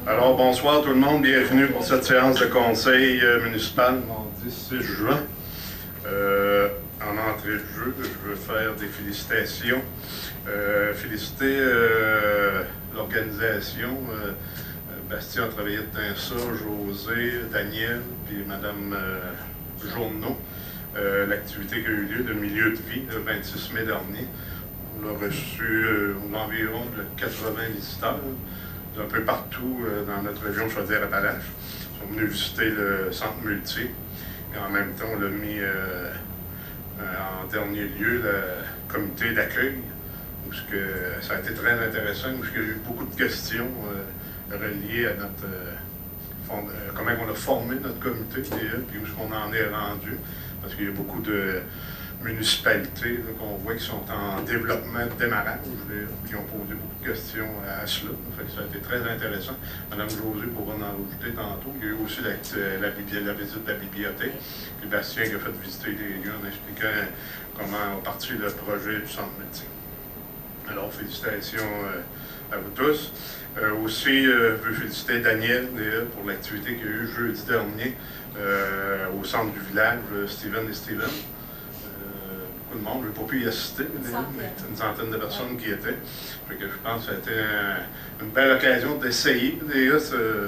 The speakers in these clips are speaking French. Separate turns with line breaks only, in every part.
Alors, bonsoir tout le monde, bienvenue pour cette séance de conseil municipal, mardi 6 juin. En entrée de jeu, je veux faire des félicitations. Féliciter l'organisation. Bastien a travaillé de ça, José, Daniel, puis Mme Journeau. L'activité qui a eu lieu de milieu de vie le 26 mai dernier. On a reçu environ 80 visiteurs d'un peu partout dans notre région Chaudière-Appalaches. Ils sont venus visiter le centre multi. Et en même temps, on l'a mis en dernier lieu le comité d'accueil, où ça a été très intéressant, où il y a eu beaucoup de questions reliées à notre comment on a formé notre comité, puis où est-ce qu'on en est rendu, parce qu'il y a beaucoup de municipalités qu'on voit qui sont en développement de démarrage, qui ont posé beaucoup de questions à cela. Fait que ça a été très intéressant. Mme José pourra en ajouter tantôt. Il y a eu aussi la visite de la bibliothèque. Puis Bastien qui a fait visiter les lieux en expliquant comment a parti le projet du centre médecin. Alors, félicitations à vous tous. Aussi, je veux féliciter Daniel pour l'activité qu'il y a eu jeudi dernier au centre du village, Steven et Steven. De monde, je n'ai pas pu y assister, mais une centaine de personnes qui étaient. Fait que je pense que ça a été une belle occasion d'essayer ce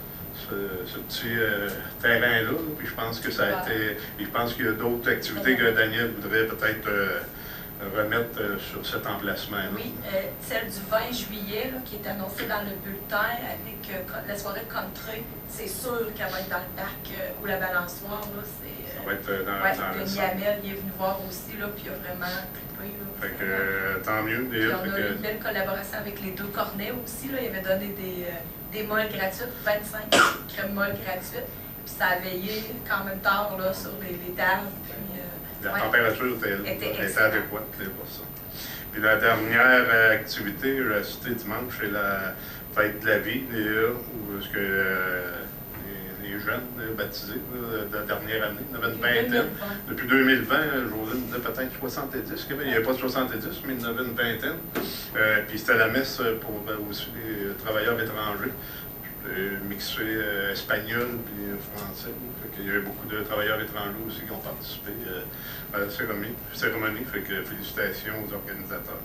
petit terrain-là. Puis je pense que ça a été. Je pense qu'il y a d'autres activités que Daniel voudrait peut-être remettre sur cet emplacement-là.
Oui, celle du 20 juillet qui est annoncée dans le bulletin avec la soirée country, c'est sûr qu'elle va être dans le parc ou la balançoire.
Ça va être dans le
centre. Yamel, il est venu voir aussi, là, puis il a vraiment trippé.
Fait que tant mieux.
On a eu une belle collaboration avec les deux cornets aussi. Là. Il avait donné des molles gratuites, 25 crèmes molles gratuites. Puis ça a veillé quand même tard là, sur les tables. Puis,
la température était adéquate pour ça. Puis la dernière activité, j'ai assisté dimanche, c'est la fête de la vie, où est-ce que les jeunes baptisés de la dernière année, il y en avait une vingtaine. Depuis 2020, José me disait peut-être 70, il n'y avait pas de 70, mais il y en avait une vingtaine. Puis c'était la messe pour aussi les travailleurs étrangers, mixé espagnol et français. Il y avait beaucoup de travailleurs étrangers aussi qui ont participé à la cérémonie. Fait que félicitations aux organisateurs.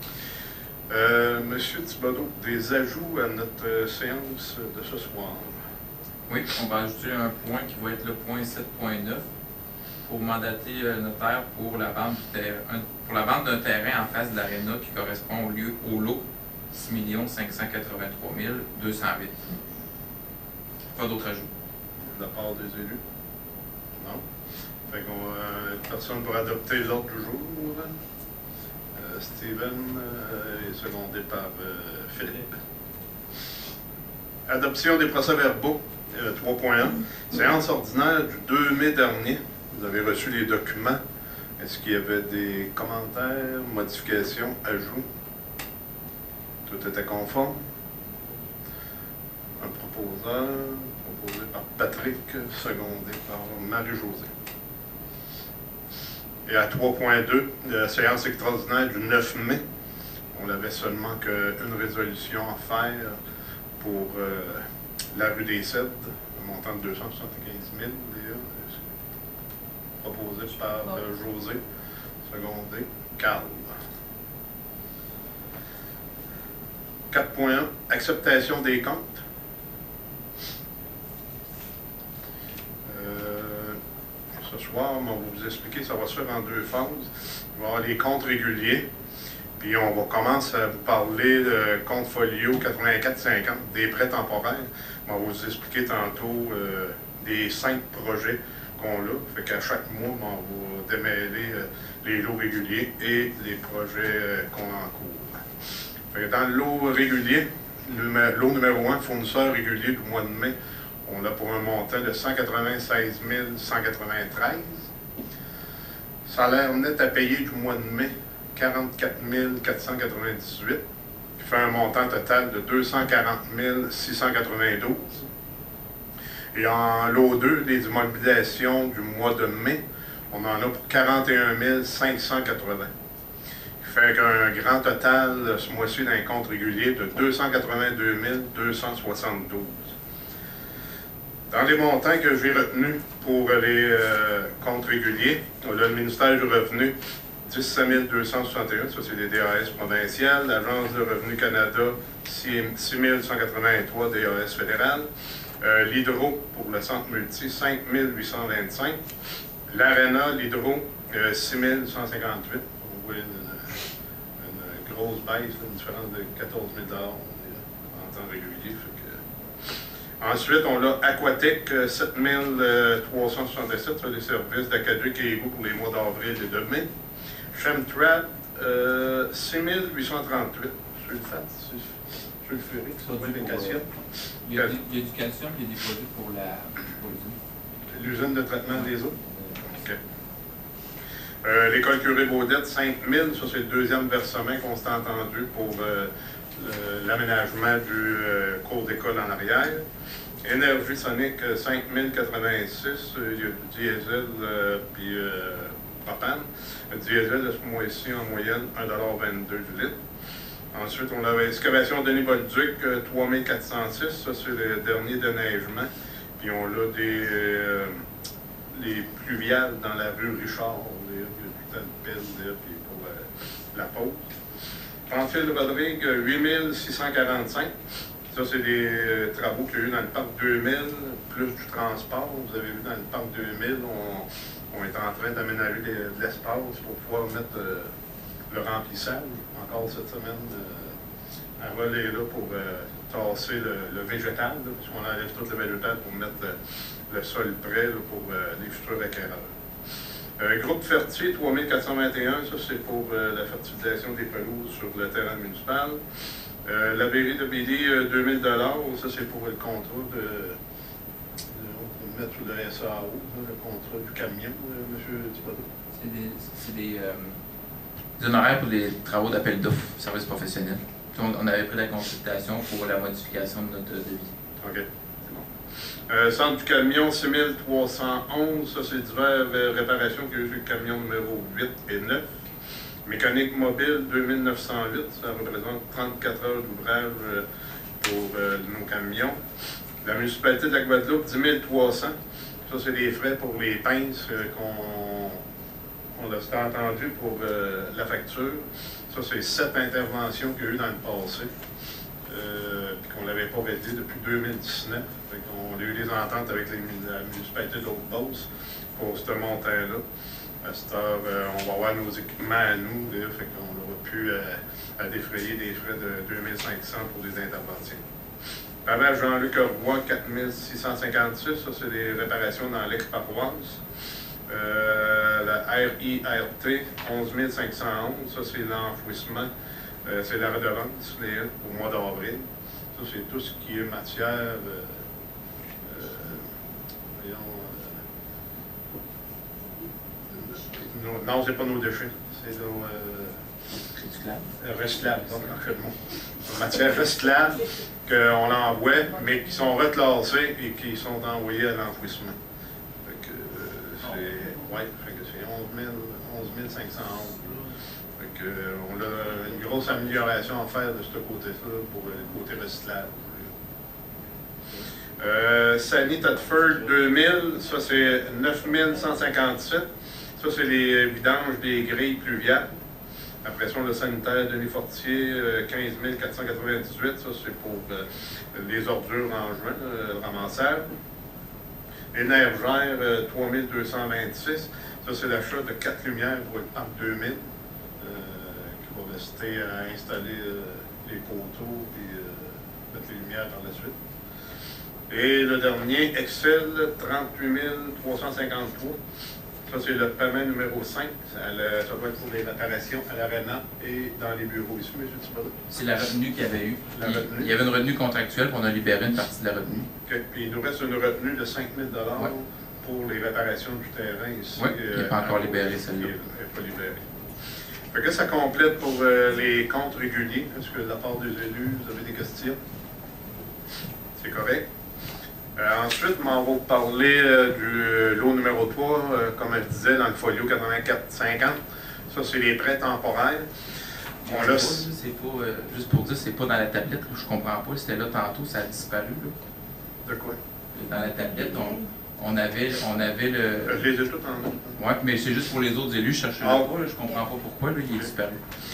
Monsieur Thibodeau, des ajouts à notre séance de ce soir?
Oui, on va ajouter un point qui va être le point 7.9 pour mandater le notaire pour la vente d'un terrain en face de l'aréna qui correspond au lot 6 583 208. Pas d'autres ajouts.
De la part des élus? Non. Fait qu'on personne pour adopter l'ordre du jour. Steven est secondé par Philippe. Adoption des procès-verbaux. 3.1. Séance ordinaire du 2 mai dernier. Vous avez reçu les documents. Est-ce qu'il y avait des commentaires, modifications, ajouts? Tout était conforme. Un proposeur, proposé par Patrick, secondé par Marie-Josée. Et à 3.2, la séance extraordinaire du 9 mai, on n'avait seulement qu'une résolution à faire pour la rue des Cèdres, un montant de 275 000, proposé par José, secondé, Carl. 4.1, acceptation des comptes. Ce soir, on va vous expliquer, ça va se faire en deux phases. Il va y avoir les comptes réguliers, puis on va commencer à vous parler de compte folio 84-50, des prêts temporaires. On va vous expliquer tantôt des 5 projets qu'on a. Fait qu'à chaque mois, on va démêler les lots réguliers et les projets qu'on a en cours. Fait que dans le lot régulier, lot numéro 1, fournisseur régulier du mois de mai, on a pour un montant de 196 193. Salaire net à payer du mois de mai, 44 498, qui fait un montant total de 240 692. Et en lot 2, les immobilisations du mois de mai, on en a pour 41 580, qui fait qu'un grand total ce mois-ci d'un compte régulier de 282 272. Dans les montants que j'ai retenus pour les comptes réguliers, on a le ministère du Revenu, 17 261, ça c'est les DAS provinciales, l'Agence de Revenu Canada, 6 183 DAS fédérales, l'Hydro pour le centre multi, 5 825, l'Arena, l'Hydro, 6 158. On voit une grosse baisse, une différence de 14 000 en temps régulier. Ensuite, on a Aquatic, 7 367 sur les services d'Acaduc et Égou pour les mois d'avril et de mai. Chemtrad, 6 838 sur le FAT, sur le ferry, ça doit être une cassette.
Il y a du calcium, il y a des produits pour
l'usine de traitement des eaux. Okay. L'école Curie-Baudette, 5 000, ça c'est le deuxième versement qu'on s'est entendu pour l'aménagement du cours d'école en arrière. Énergie Sonique, 5 086, il y a du diesel puis propane. Le diesel, à ce mois-ci, en moyenne, 1,22 $ du litre. Ensuite, on avait excavation Denis Bolduc, 3 406, ça c'est le dernier déneigement. Puis on a les pluviales dans la rue Richard, il y a tout une pile puis pour la pause. Pamphile Rodrigue, 8 645. Ça, c'est des travaux qu'il y a eu dans le parc 2000, plus du transport. Vous avez vu dans le parc 2000, on est en train d'aménager de l'espace pour pouvoir mettre le remplissage. Encore cette semaine, un relais là pour tasser le végétal, là, parce qu'on enlève tout le végétal pour mettre le sol prêt là, pour les futurs acquéreurs. Groupe Fertier, 3421, ça c'est pour la fertilisation des pelouses sur le terrain municipal. La mairie de Billy, 2000 $, ça c'est pour le contrat on va mettre sur le SAO, le contrat du camion, M. Thibodeau.
C'est des honoraires pour les travaux d'appel d'offres, services professionnels. On avait pris la consultation pour la modification de notre devis.
OK, c'est bon. Centre du camion, 6 311, ça c'est divers réparations qu'il y a eu sur le camion numéro 8 et 9. Mécanique mobile, 2908, ça représente 34 heures d'ouvrage pour nos camions. La municipalité de la Guadeloupe, 10 300. Ça, c'est des frais pour les pinces qu'on a entendu pour la facture. Ça, c'est 7 interventions qu'il y a eu dans le passé, puis qu'on n'avait pas réglé depuis 2019. On a eu des ententes avec la municipalité d'Haute-Beauce pour ce montant-là. À cette heure, on va avoir nos équipements à nous, là, fait qu'on aura pu défrayer des frais de 2500 pour des interventions. Pavage Jean-Luc Roy, 4656, ça c'est des réparations dans l'ex-paroisse. La RIRT, 11 511, ça c'est l'enfouissement, c'est la redevance au mois d'avril. Ça c'est tout ce qui est matière, non, c'est pas nos déchets, c'est nos recyclables, matières recyclables qu'on envoie, mais qui sont reclassées et qui sont envoyées à l'enfouissement. C'est 11 511. On a une grosse amélioration à faire de ce côté-là pour le côté recyclable. Sani Thetford 2000, ça c'est 9 157. Ça, c'est les vidanges des grilles pluviales. Après ça, on a le sanitaire Denis Fortier, 15 498. Ça, c'est pour les ordures en juin, le ramassage. Énergère, 3226. Ça, c'est l'achat de 4 lumières pour le parc 2000, qui va rester à installer les poteaux et mettre les lumières par la suite. Et le dernier, Excel, 38 353. Ça, c'est le paiement numéro 5. Ça doit être pour les réparations à l'Arena et dans les bureaux ici, M. Thibodeau.
C'est la retenue qu'il y avait eu. Il y avait une retenue contractuelle, puis on a libéré une partie de la retenue.
OK. Puis il nous reste une retenue de 5 000 $ pour les réparations du terrain ici.
Oui, il n'est pas encore libéré, celle-là.
Il n'est pas libéré. Fait que ça complète pour les comptes réguliers. Est-ce que de la part des élus, vous avez des questions? C'est correct? Ensuite, on va vous parler du lot numéro 3, comme je disais, dans le folio 84-50. Ça, c'est les prêts temporaires.
On l'a. C'est pas, juste pour dire, c'est pas dans la tablette, là, je comprends pas. C'était là tantôt, ça a disparu. Là.
De quoi?
Dans la tablette, on avait le.
Je les ai tous en note.
Oui, mais c'est juste pour les autres élus, je cherchais pas, là, je comprends pas pourquoi, là, il est disparu.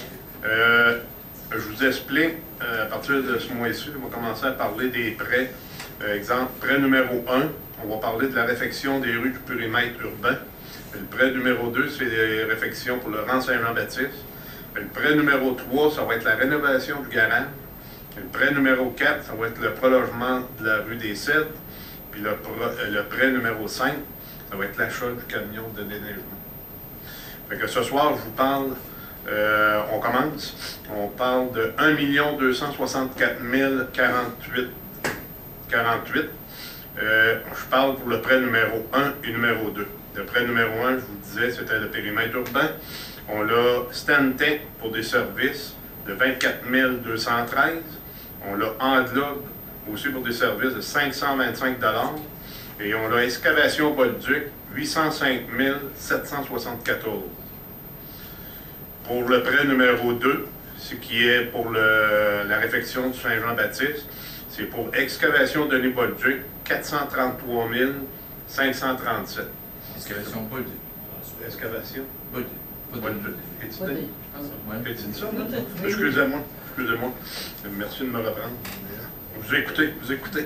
Je vous explique, à partir de ce mois-ci, on va commencer à parler des prêts. Exemple, prêt numéro 1, on va parler de la réfection des rues du périmètre urbain. Le prêt numéro 2, c'est les réfections pour le rang Saint-Jean-Baptiste. Le prêt numéro 3, ça va être la rénovation du garage. Le prêt numéro 4, ça va être le prolongement de la rue des Cèdres. Puis le prêt numéro 5, ça va être l'achat du camion de déneigement. Fait que ce soir, je vous parle, on commence, on parle de 1 264 048. Je parle pour le prêt numéro 1 et numéro 2. Le prêt numéro 1, je vous disais, c'était le périmètre urbain. On l'a Stantec pour des services de 24 213. On l'a Englobe aussi pour des services de 525 $. Et on l'a Excavation Bolduc, 805 774. Pour le prêt numéro 2, ce qui est pour la réfection du Saint-Jean-Baptiste, c'est pour Excavation Denis Bolduc, 433 537.
Excavation Bolduc.
Excavation?
Bolduc.
Bolduc. Est-ce ça? Excusez-moi. Merci de me reprendre. Vous écoutez.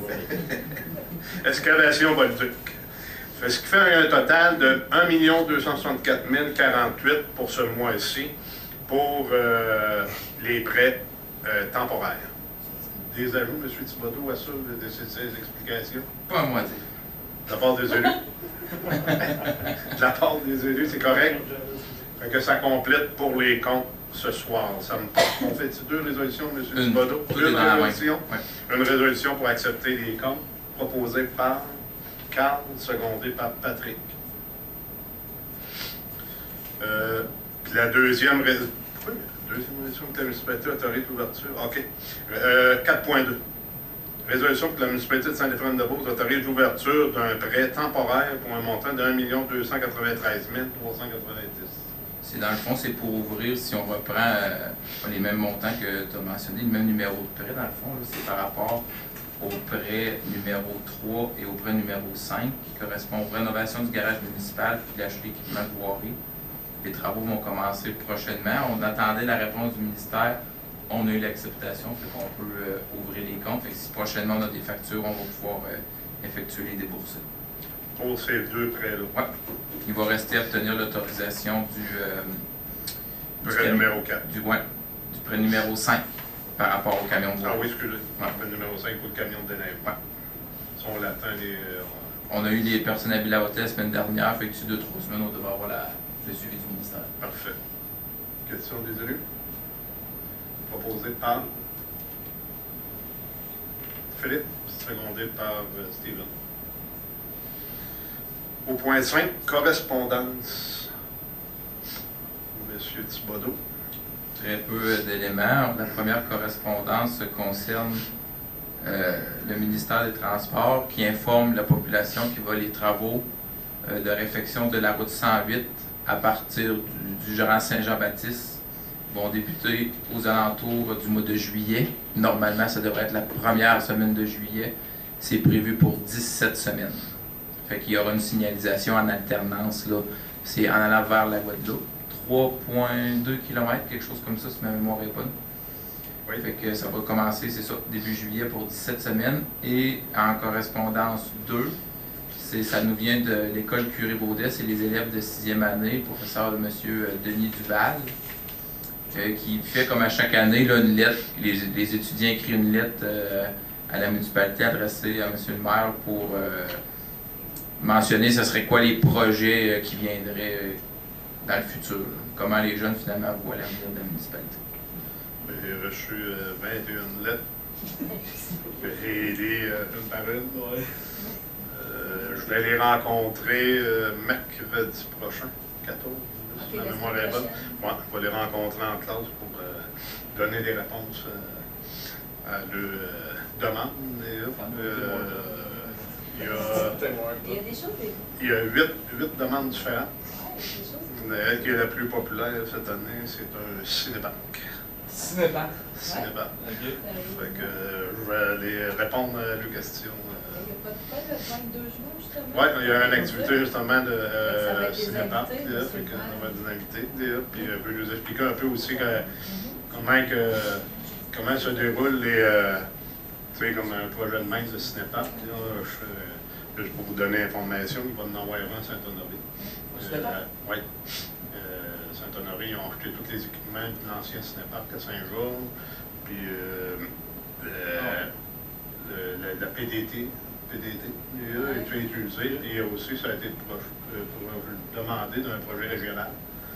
Excavation Bolduc. Ce qui fait un total de 1 264 048 pour ce mois-ci pour les prêts temporaires. Des ajouts, M. Thibodeau, à ça, de ces explications?
Pas à moitié.
De la part des élus? De la part des élus, c'est correct? Fait que ça complète pour les comptes ce soir. Ça me porte. On fait deux résolutions, M. Thibodeau? Une résolution. Ouais. Une résolution pour accepter les comptes proposés par Carl, secondé par Patrick. Puis la deuxième résolution. Deuxième résolution que la municipalité autorise l'ouverture. OK. 4.2. Résolution que la municipalité de Saint-Éphraim-de-Beauce autorise l'ouverture d'un prêt temporaire pour un montant de 1 293 390.
C'est dans le fond, c'est pour ouvrir, si on reprend les mêmes montants que tu as mentionné, le même numéro de prêt, dans le fond, c'est par rapport au prêt numéro 3 et au prêt numéro 5, qui correspond aux rénovations du garage municipal puis l'achat d'équipements de voirie. Les travaux vont commencer prochainement. On attendait la réponse du ministère. On a eu l'acceptation, fait qu'on peut ouvrir les comptes. Fait que si prochainement on a des factures, on va pouvoir effectuer les déboursés.
Pour ces deux prêts-là?
Oui. Il va rester à obtenir l'autorisation du
prêt numéro 4.
Du prêt numéro 5 par rapport au camion de voirie.
Ah oui, excusez. Ouais. Le prêt numéro 5 pour le camion de déneigement.
Ouais.
Si on l'attend,
on a eu les personnes habilitées la semaine dernière, fait que d'ici 2-3 semaines, on devrait avoir le suivi du ministère.
Parfait. Question des élus? Proposé par Philippe, secondé par Steven. Au point 5, correspondance. Monsieur Thibodeau.
Très peu d'éléments. La première correspondance concerne le ministère des Transports qui informe la population qui va les travaux de réfection de la route 108 à partir du rang Saint-Jean-Baptiste vont débuter aux alentours du mois de juillet. Normalement, ça devrait être la première semaine de juillet. C'est prévu pour 17 semaines. Fait qu'il y aura une signalisation en alternance, là. C'est en allant vers la Guadeloupe. 3,2 km, quelque chose comme ça, si ma mémoire est bonne. Oui. Fait que ça va commencer, c'est ça, début juillet pour 17 semaines. Et en correspondance 2, ça nous vient de l'école Curie-Baudet, c'est les élèves de 6e année, professeur de M. Denis Duval, qui fait comme à chaque année là, une lettre. Les étudiants écrivent une lettre à la municipalité adressée à M. le maire pour mentionner ce serait quoi les projets qui viendraient dans le futur. Là. Comment les jeunes finalement voient l'avenir de la municipalité.
J'ai reçu 21 lettres. J'ai aidé une par une. Je vais les rencontrer mercredi prochain, 14. Si ma mémoire est bonne. Ouais, on va les rencontrer en classe pour donner des réponses à leurs demandes. Il y a 8 demandes différentes.
quelque chose.
Elle qui est la plus populaire cette année, c'est un cinébanque.
Cinébanque.
Cinébanque.
OK.
Fait que je vais aller répondre à leurs questions.
Il n'y a pas de quoi le 22 juin, justement?
Oui, il y a une activité justement de
Ça va être des
cinébanque,
invités,
là, fait qu'on va des invités, là, puis je vais nous expliquer un peu aussi comment se déroulent les, tu sais, comme un projet de main de cinéparc. Juste pour vous donner information, il va en avoir un à Saint-Honoré. Oui. Saint-Honoré, ils ont acheté tous les équipements de l'ancien cinéparc à Saint-Georges, puis la PDT a été utilisée, et aussi ça a été demandé d'un projet régional.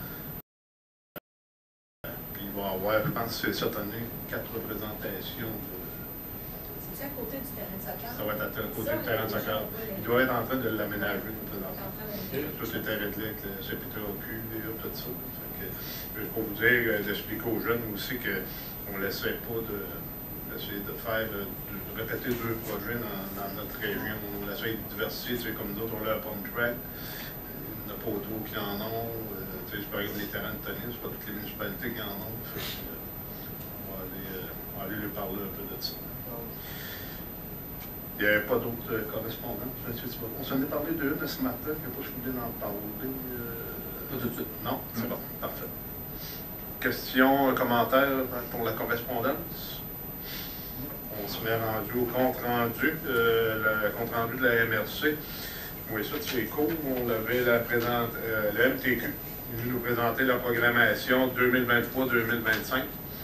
Puis il va y avoir, je pense que cette année, 4 représentations de.
C'est à côté du terrain de soccer?
Ça va être à côté du terrain de soccer. Il doit être en train de l'aménager présentement. Tous les terrains de ligue, le CPTAQ, tout ça. Juste pour vous dire, d'expliquer aux jeunes aussi qu'on n'essaie pas d'essayer de faire, de répéter 2 projets dans notre région. On essaie de diversifier, tu sais, comme d'autres, on a un pump track. Il n'y en a pas trop qui en ont. Tu sais, par exemple, les terrains de tennis, c'est pas toutes les municipalités qui en ont. On va aller lui parler un peu de ça. Il n'y avait pas d'autres correspondants. On s'en est parlé d'une ce matin, je n'ai pas souvenir d'en parler.
Pas tout de suite.
Non, c'est bon, parfait. Questions, commentaires pour la correspondance? On se met rendu au compte-rendu, le compte-rendu de la MRC. Oui, ça, c'est cool. On avait la MTQ, il venu nous présenter la programmation 2023-2025.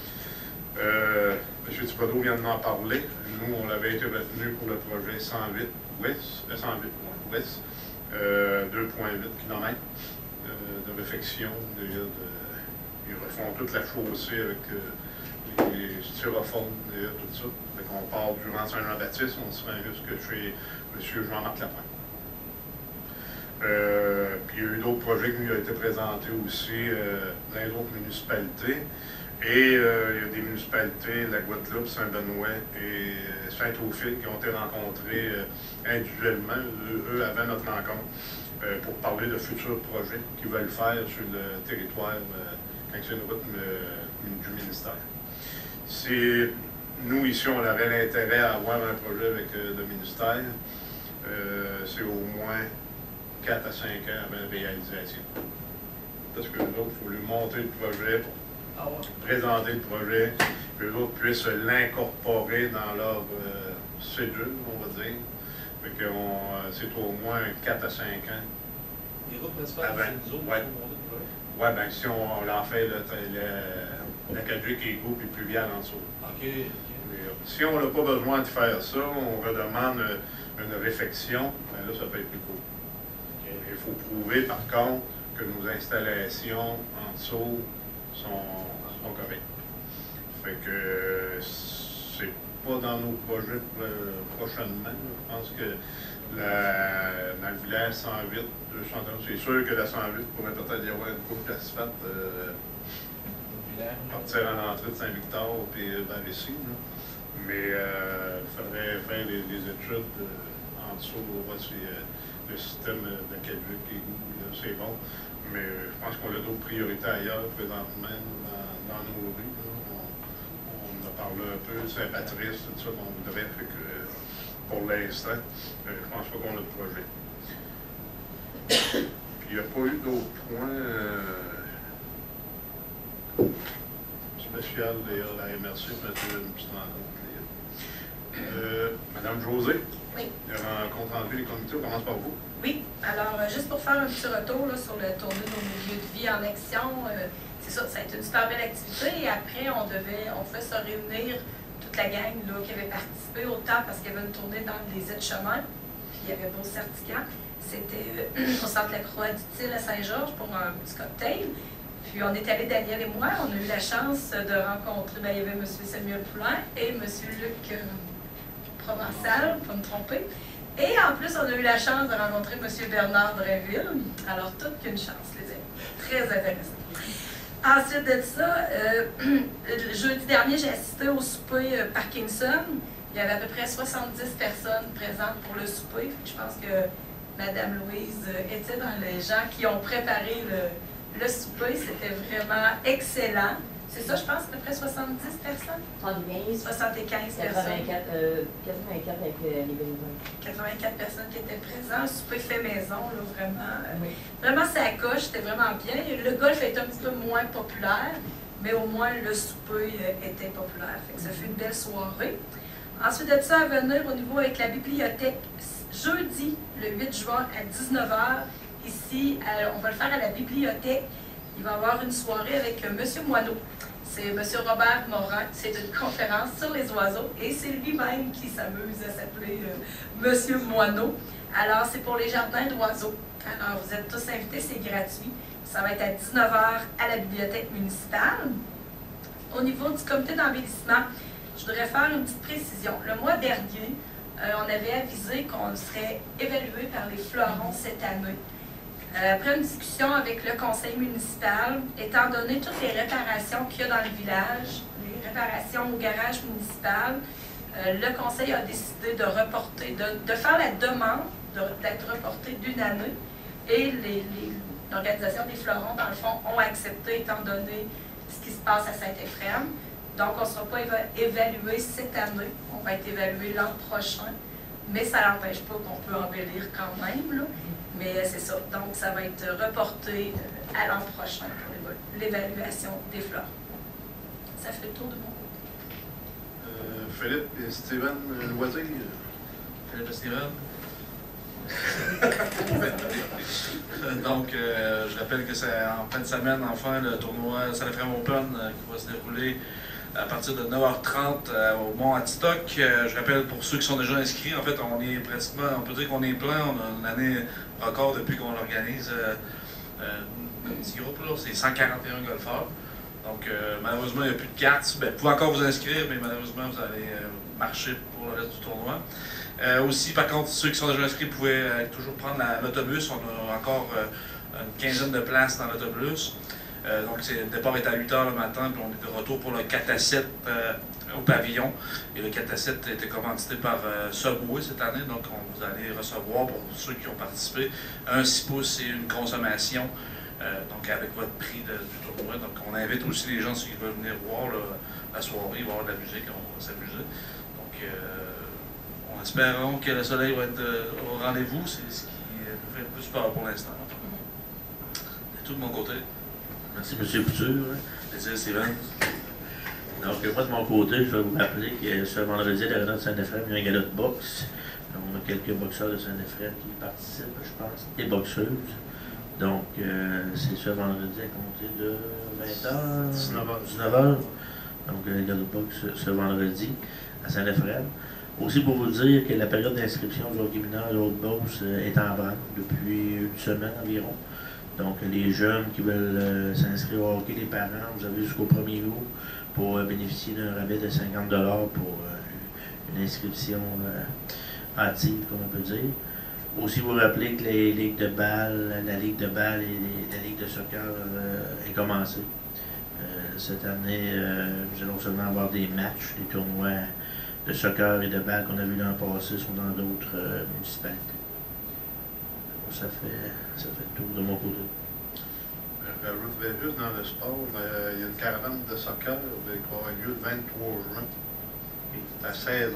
M. Thibodeau vient de m'en parler. Nous, on avait été retenu pour le projet 108 Ouest, 2,8 km de réfection. Ils refont toute la chaussée avec les styrofoams et tout ça. Fait qu'on part durant Saint-Jean-Baptiste, on se rend jusque chez M. Jean-Marc Lapointe. Puis il y a eu d'autres projets qui nous ont été présentés aussi dans les autres municipalités. Et il y a des municipalités, la Guadeloupe, Saint-Benoît et Saint-Ophile, qui ont été rencontrés individuellement, eux avant notre rencontre, pour parler de futurs projets qu'ils veulent faire sur le territoire quand c'est une route du ministère. Si nous, ici, on avait l'intérêt à avoir un projet avec le ministère, c'est au moins 4 à 5 ans avant la réalisation. Parce que nous autres, il faut lui monter le projet, présenter le projet, que les autres puissent l'incorporer dans leur cédule, on va dire. Fait que c'est au moins 4 à 5 ans.
Les routes principales, c'est nous autres,
ouais. Oui, bien, si on en fait l'aqueduc qui est gros et pluvial en dessous.
OK.
Si on n'a pas besoin de faire ça, on redemande une réfection, bien là, ça peut être plus court. Okay. Il faut prouver, par contre, que nos installations en dessous sont correctes. Fait que c'est pas dans nos projets prochainement. Je pense que dans le village 108, 230, c'est sûr que la 108 pourrait peut-être y avoir une coupe d'asphalte partir en entrée de Saint-Victor et vers ici. Mais il faudrait faire les études en dessous pour voir si le système d'aqueduc et c'est bon. Mais je pense qu'on a d'autres priorités ailleurs présentement dans nos rues. On a parlé un peu, Saint-Patrice, tout ça qu'on voudrait. Fait que, pour l'instant, je pense pas qu'on a de projet. Puis il n'y a pas eu d'autres points spéciaux d'ailleurs à la MRC, peut-être une petite rencontre. Madame José,
oui.
Un compte rendu des comités, on commence par vous.
Oui, alors juste pour faire un petit retour là, sur le tournée de nos milieux de vie en action, c'est ça a été une super belle activité et après on pouvait se réunir toute la gang là, qui avait participé autant parce qu'il y avait une tournée dans les aides-chemins, puis il y avait Beau Certicat. C'était au centre La Croix du Til à Saint-Georges pour un petit cocktail. Puis on est allé, Daniel et moi, on a eu la chance de rencontrer, il y avait M. Samuel Poulain et M. Luc Provençal, pour me tromper. Et en plus, on a eu la chance de rencontrer M. Bernard Dreville. Alors, toute qu'une chance, les amis. Très intéressant. Ensuite de ça, jeudi dernier, j'ai assisté au souper Parkinson. Il y avait à peu près 70 personnes présentes pour le souper. Je pense que Madame Louise était dans les gens qui ont préparé le souper. C'était vraiment excellent. C'est ça, je pense, à peu près 70 personnes? 75 personnes.
84 avec les bénévoles.
84 personnes qui étaient présentes. Un souper fait maison, là, vraiment.
Oui.
Vraiment, ça coche, c'était vraiment bien. Le golf était un petit peu moins populaire, mais au moins le souper était populaire. Fait que ça fut une belle soirée. Ensuite de ça, à venir au niveau avec la bibliothèque, jeudi, le 8 juin à 19h, ici, on va le faire à la bibliothèque. Il va y avoir une soirée avec M. Moineau. C'est M. Robert Morin. C'est une conférence sur les oiseaux et c'est lui-même qui s'amuse à s'appeler M. Moineau. Alors, c'est pour les jardins d'oiseaux. Alors, vous êtes tous invités, c'est gratuit. Ça va être à 19h à la bibliothèque municipale. Au niveau du comité d'embellissement, je voudrais faire une petite précision. Le mois dernier, on avait avisé qu'on serait évalué par les fleurons cette année. Après une discussion avec le conseil municipal, étant donné toutes les réparations qu'il y a dans le village, les réparations au garage municipal, le conseil a décidé de reporter, de faire la demande d'être reporté d'une année et l'organisation des fleurons, dans le fond, ont accepté étant donné ce qui se passe à Saint-Éphrem. Donc, on ne sera pas évalué cette année, on va être évalué l'an prochain, mais ça n'empêche pas qu'on peut embellir quand même, là. Mais c'est ça, donc ça va être reporté à l'an prochain pour l'évaluation des fleurs. Ça fait le tour de mon côté.
Philippe et Steven Loisy.
Philippe et Steven. Donc, je rappelle que c'est en fin de semaine, enfin, le tournoi Saint-Éphrem Open qui va se dérouler à partir de 9h30 au Mont-Atistoc. Je rappelle pour ceux qui sont déjà inscrits, en fait, on est pratiquement, on peut dire qu'on est plein, on a une année record depuis qu'on organise un petit groupe, là, c'est 141 golfeurs. Donc, malheureusement, il n'y a plus de cartes. Bien, vous pouvez encore vous inscrire, mais malheureusement, vous allez marcher pour le reste du tournoi. Aussi, par contre, ceux qui sont déjà inscrits pouvaient toujours prendre l'autobus. On a encore une quinzaine de places dans l'autobus. Donc, le départ est à 8h le matin, puis on est de retour pour le 4 à 7 au pavillon. Et le 4 à 7 a été commandité par Subway cette année, donc vous allez recevoir, pour ceux qui ont participé, un 6 pouces et une consommation, donc avec votre prix du tournoi. Donc, on invite aussi les gens, ceux qui veulent venir voir la soirée, il va y avoir de la musique, on va s'amuser. Donc, on espère que le soleil va être au rendez-vous, c'est ce qui nous fait le plus peur pour l'instant. C'est tout de mon côté.
Merci, M. Couture.
Plaisir, Steven.
Donc, moi, de mon côté, je vais vous rappeler que ce vendredi, à l'Arena de Saint-Éphrem, il y a un gala de boxe. On a quelques boxeurs de Saint-Éphrem qui participent, je pense, et boxeuses. Donc, c'est ce vendredi à compter de 20h, 19h. Donc, le gala de boxe ce vendredi à Saint-Éphrem. Aussi pour vous dire que la période d'inscription de hockey mineur et l'autre bourse est en branle depuis une semaine environ. Donc, les jeunes qui veulent s'inscrire au hockey, les parents, vous avez jusqu'au 1er août pour bénéficier d'un rabais de 50 $ pour une inscription hâtive, comme on peut dire. Aussi, vous rappeler que les ligues de balle, la ligue de balle et la ligue de soccer est commencée. Cette année, nous allons seulement avoir des matchs, des tournois de soccer et de balle qu'on a vu l'an passé sont dans d'autres municipalités. Ça fait le tour de mon côté.
Rajouterais juste dans le sport, il y a une caravane de soccer qui va avoir lieu le 23 juin. C'est à 16h.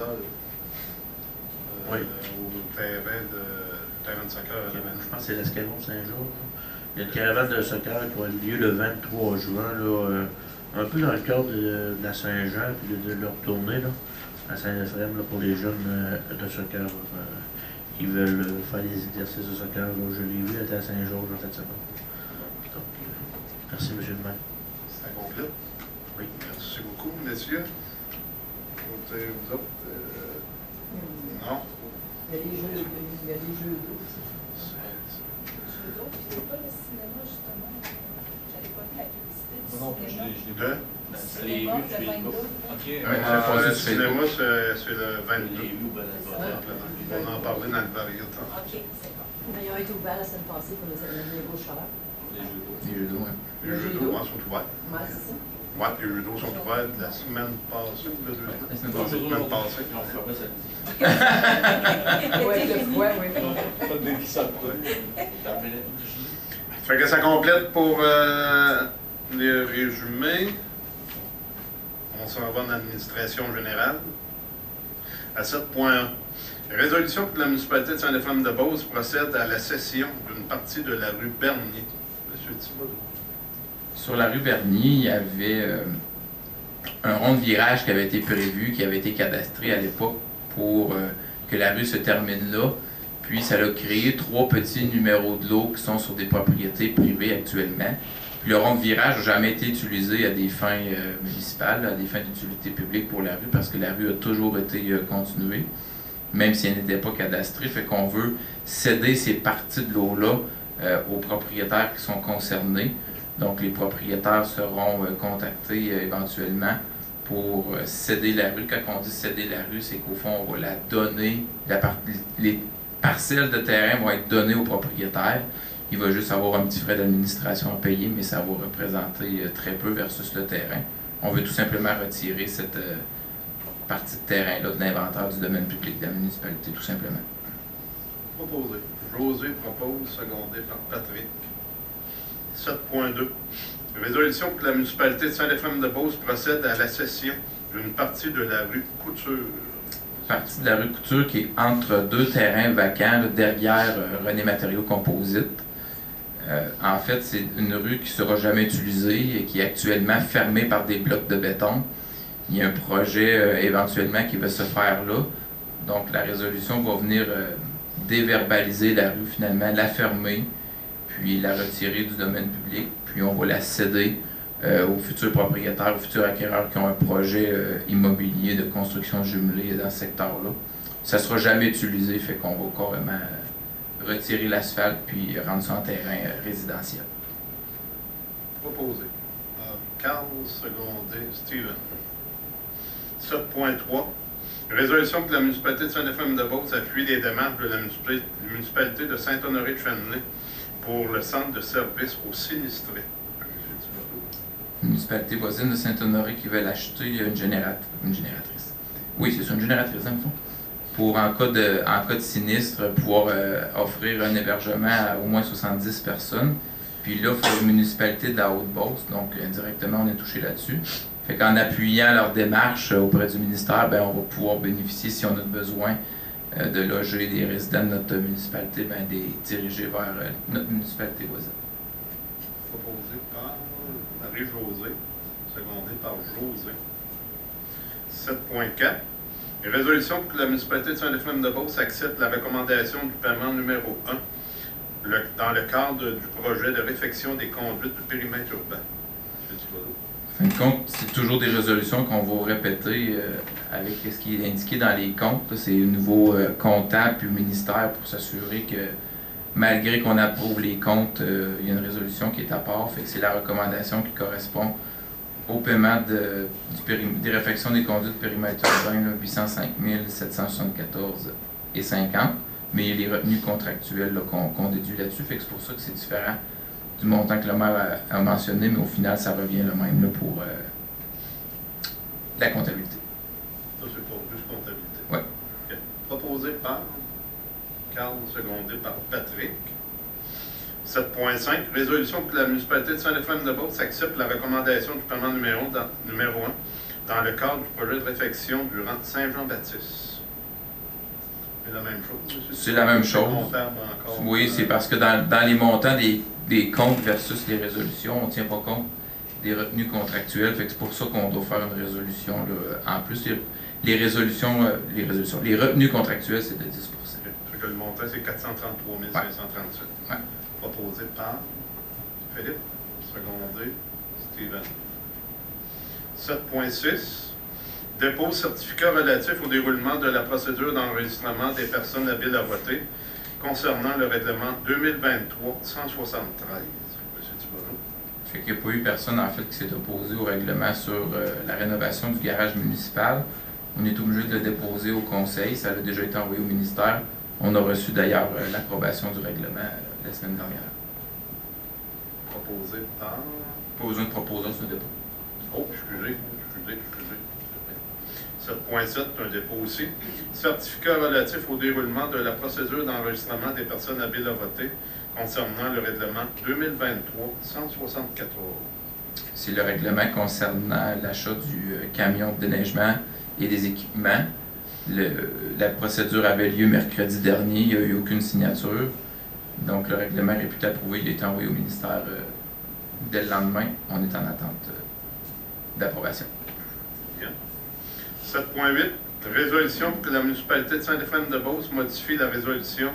Oui.
Au terrain de soccer.
Je pense que c'est l'Escalon Saint-Jean. Il y a une caravane de soccer qui va avoir lieu le 23 juin, là, un peu dans le cadre de la Saint-Jean et de leur tournée là, à Saint-Éphrem pour les jeunes de soccer. Qui veulent faire des exercices de soccer. Je l'ai vu à Saint-Georges en fait semaine. Donc, merci, M. le maire.
Ça complète?
Oui.
Merci beaucoup, messieurs. Vous autres? Non?
Il y a des jeux d'eau.
Les jeux d'eau, puis c'est pas le cinéma, justement. J'avais pas vu la publicité du
Non, je
cinéma.
l'ai
Deux?
Je l'ai vu, je l'ai pas. OK.
Le cinéma, c'est le 22. On va en parler dans le variété.
OK, c'est bon.
Ils ont été ouverts la semaine passée pour les gros chaleurs.
Les jeux d'eau.
Les jeux d'eau, oui.
Les jeux d'eau sont ouverts.
Oui, c'est ça.
Ouais, les jeux d'eau sont ouverts la semaine passée, ou le 2 semaines?
La semaine
La
passée.
semaine passée.
Ouais, le foie, oui.
Pas de qui s'apprend.
Fait que ça complète pour les résumés. On s'en va dans l'administration générale. À 7.1. Résolution que la municipalité de Saint-Éphrem-de-Beauce procède à la cession d'une partie de la rue Bernier. Monsieur Thibault.
Sur la rue Bernier, il y avait un rond de virage qui avait été prévu, qui avait été cadastré à l'époque pour que la rue se termine là. Puis ça a créé 3 petits numéros de lot qui sont sur des propriétés privées actuellement. Puis le rond de virage n'a jamais été utilisé à des fins municipales, à des fins d'utilité publique pour la rue, parce que la rue a toujours été continuée, même si elle n'était pas cadastrée. Fait qu'on veut céder ces parties de lot-là aux propriétaires qui sont concernés. Donc les propriétaires seront contactés éventuellement pour céder la rue. Quand on dit céder la rue, c'est qu'au fond, on va la donner, les parcelles de terrain vont être données aux propriétaires. Il va juste avoir un petit frais d'administration à payer, mais ça va représenter très peu versus le terrain. On veut tout simplement retirer cette partie de terrain-là de l'inventaire du domaine public de la municipalité, tout simplement.
Proposé. José propose, secondé par Patrick. 7.2. Résolution que la municipalité de Saint-Éphrem-de-Beauce procède à la cession d'une partie de la rue Couture.
Partie de la rue Couture qui est entre 2 terrains vacants, là, derrière René Matériaux Composite. En fait, c'est une rue qui ne sera jamais utilisée et qui est actuellement fermée par des blocs de béton. Il y a un projet éventuellement qui va se faire là. Donc la résolution va venir déverbaliser la rue finalement, la fermer, puis la retirer du domaine public, puis on va la céder aux futurs propriétaires, aux futurs acquéreurs qui ont un projet immobilier de construction jumelée dans ce secteur-là. Ça ne sera jamais utilisé, fait qu'on va carrément retirer l'asphalte puis rendre ça en terrain résidentiel.
Proposé. Carl, secondé, Steven. 7.3. Résolution que la municipalité de Saint-Éphrem-de-Beauce appuie les démarches de la municipalité de Saint-Honoré-de-Chênelet pour le centre de service aux sinistrés.
Une municipalité voisine de Saint-Honoré qui veut l'acheter une génératrice. Oui, c'est ça, une génératrice, dans le fond. Pour, en cas de sinistre, pouvoir offrir un hébergement à au moins 70 personnes. Puis là, il faut une municipalité de la Haute-Beauce, donc indirectement, on est touché là-dessus. Fait qu'en appuyant leur démarche auprès du ministère, bien, on va pouvoir bénéficier, si on a besoin, de loger des résidents de notre municipalité, bien, des diriger vers notre municipalité voisine.
Proposé par Marie-Josée, secondé par José. 7.4. Résolution pour que la municipalité de Saint-Éphrem-de-Beauce accepte la recommandation du paiement numéro 1 dans le cadre du projet de réfection des conduites du périmètre urbain.
En fin de compte, c'est toujours des résolutions qu'on va répéter avec ce qui est indiqué dans les comptes. C'est au niveau comptable puis au ministère pour s'assurer que malgré qu'on approuve les comptes, il y a une résolution qui est à part. Fait que c'est la recommandation qui correspond au paiement des réfections des conduites du périmètre urbain, 805 774,50. Mais il y a les retenues contractuelles qu'on déduit là-dessus. Fait que c'est pour ça que c'est différent du montant que le maire a mentionné, mais au final, ça revient le même là, pour la comptabilité.
Ça, c'est pour plus comptabilité.
Oui.
Okay. Proposé par Carl, secondé par Patrick. 7.5. Résolution que la municipalité de Saint-Éphrem-de-Beauce accepte la recommandation du paiement numéro 1 dans le cadre du projet de réfection du rang Saint-Jean-Baptiste. C'est la même chose.
C'est la même chose. Oui, c'est parce que dans les montants des comptes versus les résolutions, on ne tient pas compte des retenues contractuelles. Fait que c'est pour ça qu'on doit faire une résolution. Là. En plus, les retenues contractuelles, c'est de 10
Fait que le montant, c'est 433 537.
Ouais.
Proposé par Philippe, secondé Steven. 7.6. Dépôt certificat relatif au déroulement de la procédure d'enregistrement des personnes habiles à voter concernant le règlement 2023-173. Monsieur Thibodeau.
Fait qu'il n'y a pas eu personne en fait qui s'est opposé au règlement sur la rénovation du garage municipal. On est obligé de le déposer au conseil. Ça a déjà été envoyé au ministère. On a reçu d'ailleurs l'approbation du règlement la semaine dernière.
Proposé par...
Pas besoin de proposer ce dépôt.
Oh, 7.7, un dépôt aussi. Certificat relatif au déroulement de la procédure d'enregistrement des personnes habiles à voter concernant le règlement 2023-174.
C'est le règlement concernant l'achat du camion de déneigement et des équipements. La procédure avait lieu mercredi dernier, il n'y a eu aucune signature. Donc le règlement est réputé approuvé, il a été envoyé au ministère dès le lendemain. On est en attente d'approbation.
7.8, résolution pour que la municipalité de Saint-Éphrem-de-Beauce modifie la résolution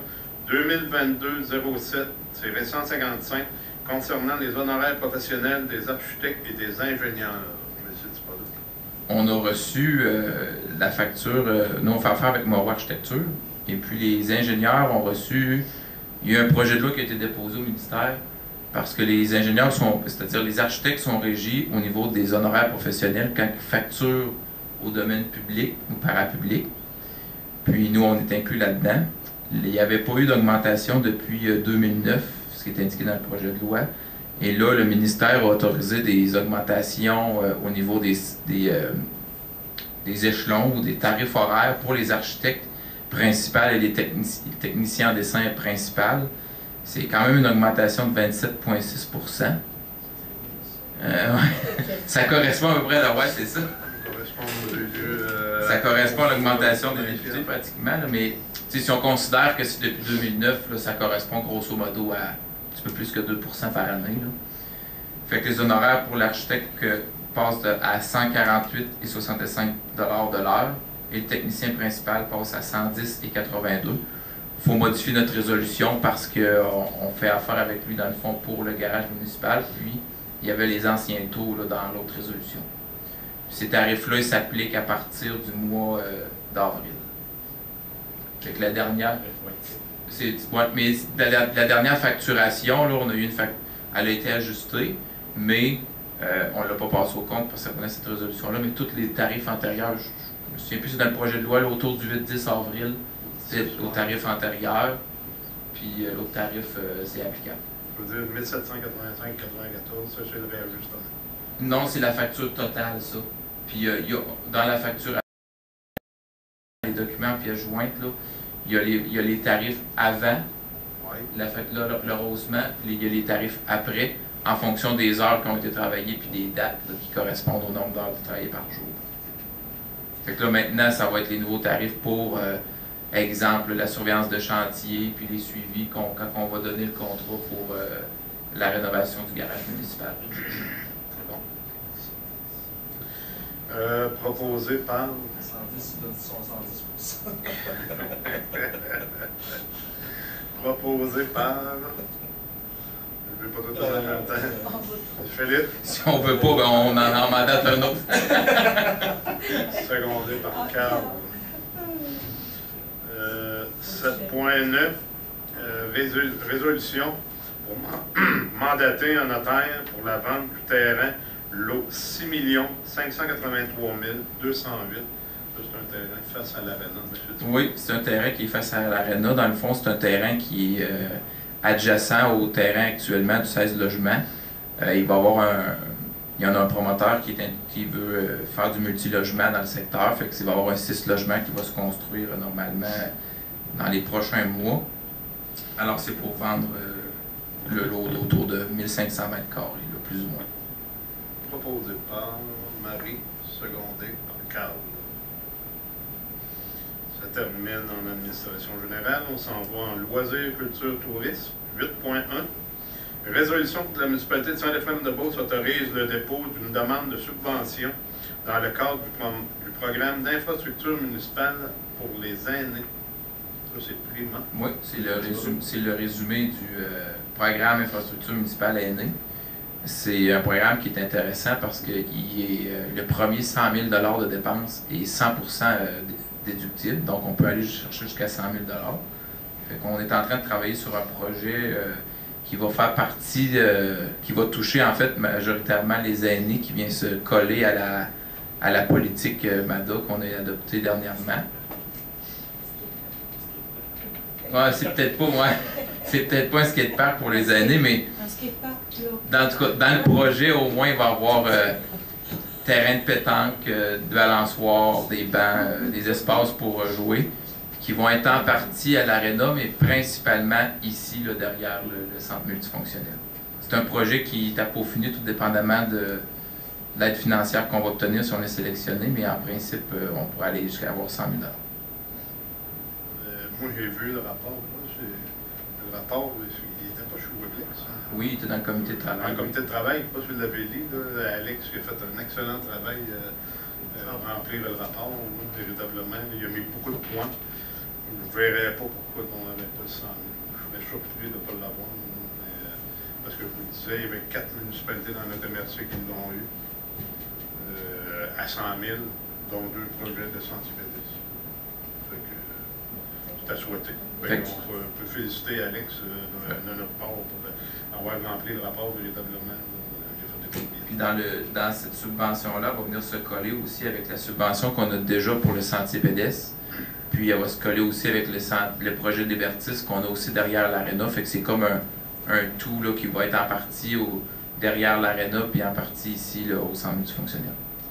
2022-07-155 concernant les honoraires professionnels des architectes et des ingénieurs.
On a reçu la facture, nous on fait affaire avec Moreau Architecture, et puis les ingénieurs ont reçu, il y a un projet de loi qui a été déposé au ministère, parce que les ingénieurs sont, c'est-à-dire les architectes sont régis au niveau des honoraires professionnels quand ils facturent au domaine public ou parapublic. Puis nous, on est inclus là-dedans. Il n'y avait pas eu d'augmentation depuis 2009, ce qui est indiqué dans le projet de loi. Et là, le ministère a autorisé des augmentations au niveau des échelons ou des tarifs horaires pour les architectes principaux et les techniciens en dessin principal. C'est quand même une augmentation de 27,6 Ça correspond à peu près à la c'est ça. Ça correspond à l'augmentation des députés pratiquement, là, mais si on considère que c'est depuis 2009, là, ça correspond grosso modo à un petit peu plus que 2 par année. Là. Fait que les honoraires pour l'architecte passent à 148,65 $ de l'heure et le technicien principal passe à 110,82 $. Il faut modifier notre résolution parce qu'on fait affaire avec lui dans le fond pour le garage municipal, puis il y avait les anciens taux là, dans l'autre résolution. Ces tarifs-là, ils s'appliquent à partir du mois d'avril. Fait que la dernière, mais la dernière facturation, là, on a eu elle a été ajustée, mais on ne l'a pas passé au compte parce que ça prenait cette résolution-là, mais tous les tarifs antérieurs, je me souviens plus, c'est dans le projet de loi, là, autour du 8-10 avril, c'était au tarif antérieur, puis l'autre tarif, c'est applicable.
Je veux dire 1785,94, ça c'est le réajustement.
Non, c'est la facture totale, ça. Puis il y a, dans la facture, les documents pièces jointes, là, il y a les tarifs avant le rehaussement, puis il y a les tarifs après, en fonction des heures qui ont été travaillées, puis des dates là, qui correspondent au nombre d'heures travaillées par jour. Fait que là, maintenant, ça va être les nouveaux tarifs pour, exemple, la surveillance de chantier, puis les suivis quand on va donner le contrat pour la rénovation du garage municipal.
Proposé par...
110, ils donnent 110%.
Proposé par... Je ne veux pas tout en même temps. Philippe.
Si on ne veut pas, ben on en mandate un autre.
Secondé par Carl. 7.9. Résolution pour mandater un notaire pour la vente du terrain lot 6 583 208. C'est un terrain face à l'Arena, M.
Oui, c'est un terrain qui est face à l'Arena. Dans le fond, c'est un terrain qui est adjacent au terrain actuellement du 16 logements. Il va y avoir il y en a un promoteur qui veut faire du multilogement dans le secteur. Fait qu'il va y avoir un 6 logements qui va se construire normalement dans les prochains mois. Alors, c'est pour vendre le lot d'autour de 1500 mètres carrés, là, plus ou moins.
Proposé par Marie, secondé par Carl. Ça termine en administration générale. On s'en va en loisirs, culture, tourisme. 8.1. Résolution pour que la municipalité de Saint-Éphrem-de-Beauce autorise le dépôt d'une demande de subvention dans le cadre du programme d'infrastructure municipale pour les aînés. Ça, c'est Prima.
Oui, c'est le résumé du programme infrastructure municipale aînée. C'est un programme qui est intéressant parce que le premier 100 000 $ de dépenses est 100% déductible. Donc, on peut aller chercher jusqu'à 100 000 $. Fait qu'on est en train de travailler sur un projet qui va faire partie, qui va toucher en fait majoritairement les aînés qui vient se coller à la politique MADA qu'on a adoptée dernièrement. Ouais, c'est peut-être pas un skatepark pour les aînés, mais dans le projet, au moins, il va y avoir terrain de pétanque, de balançoires, des bancs, des espaces pour jouer, qui vont être en partie à l'aréna, mais principalement ici, là, derrière le centre multifonctionnel. C'est un projet qui est à peaufiner tout dépendamment de l'aide financière qu'on va obtenir si on est sélectionné, mais en principe, on pourrait aller jusqu'à avoir 100 000 $.
Moi, j'ai vu le rapport. Le rapport, il n'était pas chez Webex.
Oui, il était dans le comité de travail.
Dans le comité de travail, pas sur la BLI. Alex qui a fait un excellent travail à remplir le rapport, véritablement. Il a mis beaucoup de points. Je ne verrais pas pourquoi on n'avait pas le 100 000. Je serais surpris de ne pas l'avoir. Parce que je vous disais, il y avait 4 municipalités dans notre MRC qui l'ont eu à 100 000, dont 2 projets de sentiers pédestres. C'est à souhaiter. On peut féliciter Alex de notre part pour avoir rempli le rapport véritablement.
Puis dans cette subvention-là, va venir se coller aussi avec la subvention qu'on a déjà pour le sentier pédestre. Puis elle va se coller aussi avec le projet d'Hébertis qu'on a aussi derrière l'aréna. Fait que c'est comme un tout là, qui va être en partie derrière l'aréna, puis en partie ici là, au centre multifonctionnel.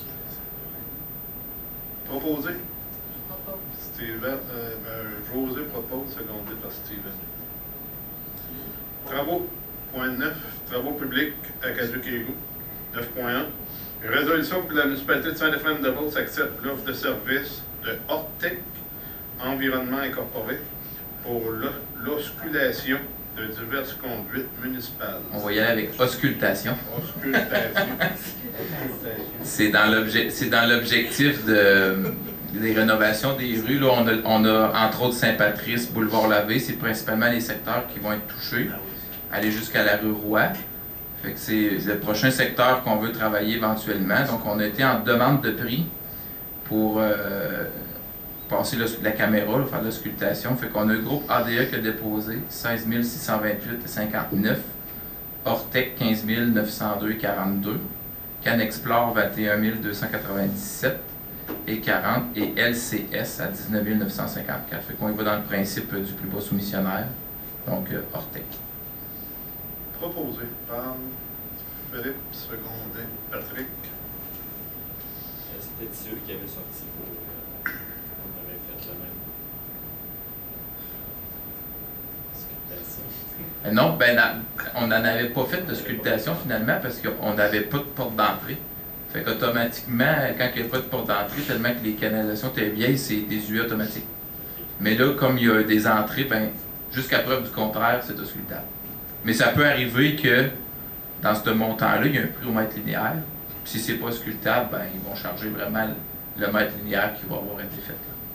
Proposé. Steven, José propose, secondé par Steven. Travaux, point 9, travaux publics à Caduquégou, 9.1. Une résolution pour la municipalité de Saint-Euphrème-de-Beauce accepte l'offre de service de Hortec Environnement Incorporé pour l'auscultation de diverses conduites municipales.
On va y aller avec auscultation.
Auscultation.
C'est dans l'objectif des rénovations des rues. Là, on a entre autres Saint-Patrice, Boulevard Lavé, c'est principalement les secteurs qui vont être touchés. Aller jusqu'à la rue Roy. Fait que c'est le prochain secteur qu'on veut travailler éventuellement. Donc on a été en demande de prix pour passer la caméra, là, faire l'auscultation. Fait qu'on a le groupe ADE qui a déposé 16 628,59. Hortec 15 902,42. Canexplore 21 297 et 40 et LCS à 19 954. Fait qu'on y va dans le principe du plus bas soumissionnaire, donc Hortec.
Proposé par Philippe, secondé Patrick.
C'était celui qui avait sorti pour. On avait fait le même.
Non, on n'en avait pas fait de sculptation finalement parce qu'on n'avait pas de porte d'entrée. Fait qu'automatiquement, quand il n'y a pas de porte d'entrée, tellement que les canalisations étaient vieilles, c'est des UE automatiques. Mais là, comme il y a des entrées, jusqu'à preuve du contraire, c'est auscultable. Mais ça peut arriver que dans ce montant-là, il y a un prix au mètre linéaire. Puis si ce n'est pas auscultable, ils vont charger vraiment le mètre linéaire qui va avoir été fait.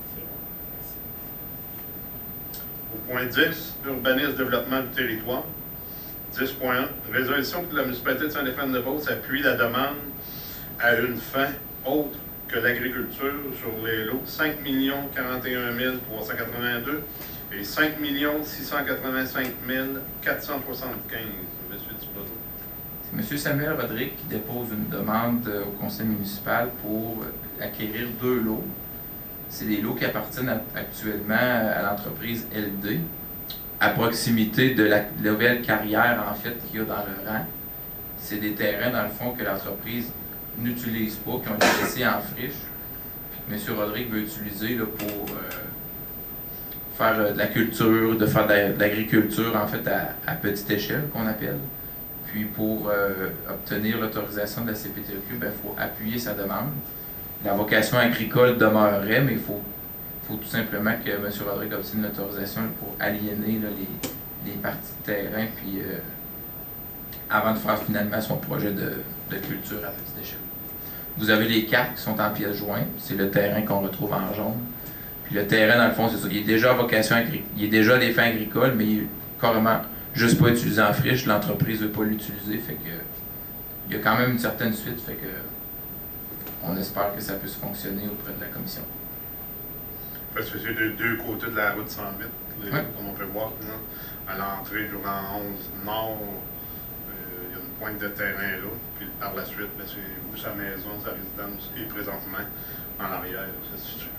Au point 10, urbanisme, développement du territoire. 10.1, résolution pour la municipalité de Saint-Euphrème-de-Beauce appuie la demande à une fin autre que l'agriculture sur les lots 5 041 382 et 5 685 475. Monsieur Thibodeau.
C'est M. Samuel Rodrigue qui dépose une demande au conseil municipal pour acquérir 2 lots. C'est des lots qui appartiennent actuellement à l'entreprise LD, à proximité de la nouvelle carrière en fait qu'il y a dans le rang. C'est des terrains, dans le fond, que l'entreprise n'utilise pas, qui ont été laissés en friche. M. Rodrigue veut utiliser là, pour faire de la culture, de faire de l'agriculture en fait à petite échelle, qu'on appelle. Puis pour obtenir l'autorisation de la CPTEQ, il faut appuyer sa demande. La vocation agricole demeurerait, mais il faut tout simplement que M. Rodrigue obtienne l'autorisation pour aliéner là, les parties de terrain, puis avant de faire finalement son projet de culture à petite échelle. Vous avez les cartes qui sont en pièces jointes, c'est le terrain qu'on retrouve en jaune. Puis le terrain, dans le fond, c'est ça. Il est déjà à vocation agricole, il est déjà à des fins agricoles, mais il est carrément juste pas utilisé en friche. L'entreprise ne veut pas l'utiliser, fait que il y a quand même une certaine suite, fait que on espère que ça puisse fonctionner auprès de la commission.
Parce que c'est de deux côtés de la route 108, comme on peut voir, là, à l'entrée du rang 11 nord, il y a une pointe de terrain là, puis par la suite, c'est où sa maison, sa résidence, et présentement, en arrière, ça se situe.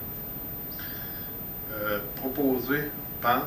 Proposé par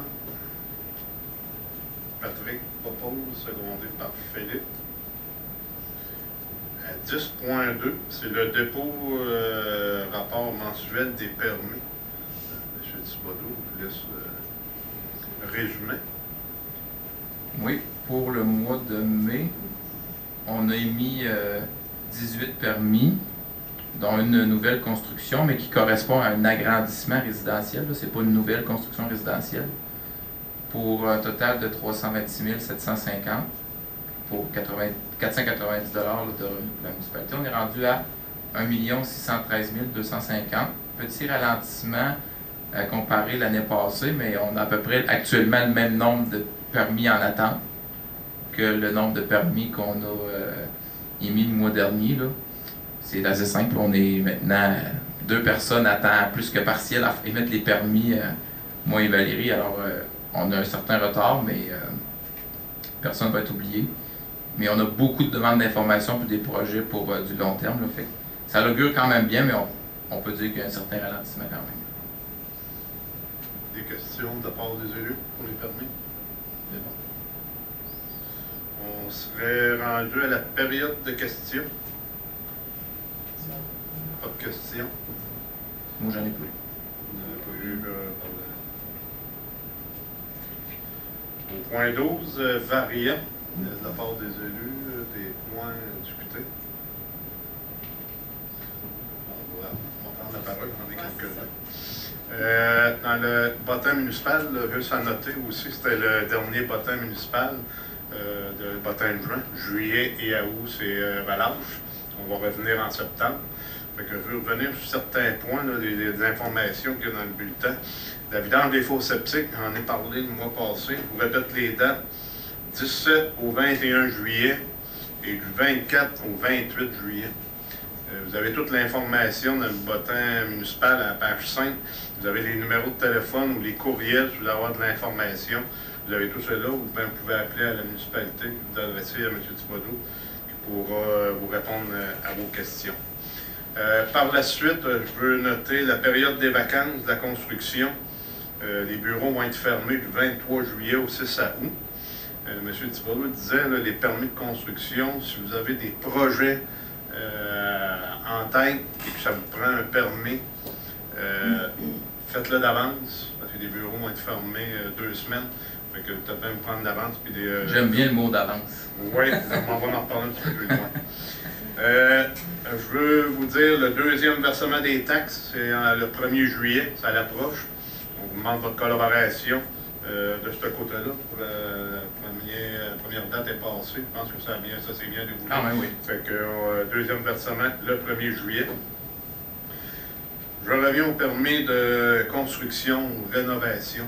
Patrick, propose, secondé par Philippe. À 10.2, c'est le dépôt rapport mensuel des permis. M. Thibodeau, je vous laisse résumer.
Oui, pour le mois de mai, on a émis 18 permis, dont une nouvelle construction, mais qui correspond à un agrandissement résidentiel. Ce n'est pas une nouvelle construction résidentielle. Pour un total de 326 750 pour 490 $ de la municipalité. On est rendu à 1 613 250. Petit ralentissement comparé l'année passée, mais on a à peu près actuellement le même nombre de permis en attente que le nombre de permis qu'on a émis le mois dernier. C'est assez simple. On est maintenant 2 personnes à temps plus que partiel à émettre les permis, moi et Valérie. Alors, on a un certain retard, mais personne ne va être oublié. Mais on a beaucoup de demandes d'informations pour des projets pour du long terme. Là, fait que ça augure quand même bien, mais on peut dire qu'il y a un certain ralentissement quand même.
Des questions de la part des élus pour les permis?
C'est bon.
On serait rendu à la période de questions. Pas de questions.
Moi, j'en ai plus.
Vous n'avez pas eu au point 12, variant de la part des élus, des points discutés. On va prendre la parole, on est quelques-uns. Dans le bottin municipal, juste à noter aussi, c'était le dernier bottin municipal, de bottin de juin. Juillet et août, c'est relâche. On va revenir en septembre. Fait que je vais revenir sur certains points, là, des informations qu'il y a dans le bulletin. La vidange des fours septiques, j'en ai parlé le mois passé. Je vous répète les dates. 17 au 21 juillet et du 24 au 28 juillet. Vous avez toute l'information dans le bottin municipal à la page 5. Vous avez les numéros de téléphone ou les courriels si vous voulez avoir de l'information. Vous avez tout cela. Vous pouvez appeler à la municipalité, vous adresser à M. Thibodeau qui pourra vous répondre à vos questions. Par la suite, je veux noter la période des vacances de la construction. Les bureaux vont être fermés du 23 juillet au 6 août. M. Thibodeau disait, là, les permis de construction, si vous avez des projets en tête et que ça vous prend un permis, faites-le d'avance, parce que les bureaux vont être fermés 2 semaines. Fait que peut-être même prendre d'avance.
J'aime bien le mot d'avance.
Oui, on va en reparler un petit peu plus loin. Je veux vous dire, le deuxième versement des taxes, c'est le 1er juillet, ça l'approche. On vous demande votre collaboration de ce côté-là. La première date est passée. Je pense que ça s'est bien déroulé.
Ah oui, oui.
Fait que deuxième versement, le 1er juillet. Je reviens au permis de construction ou rénovation.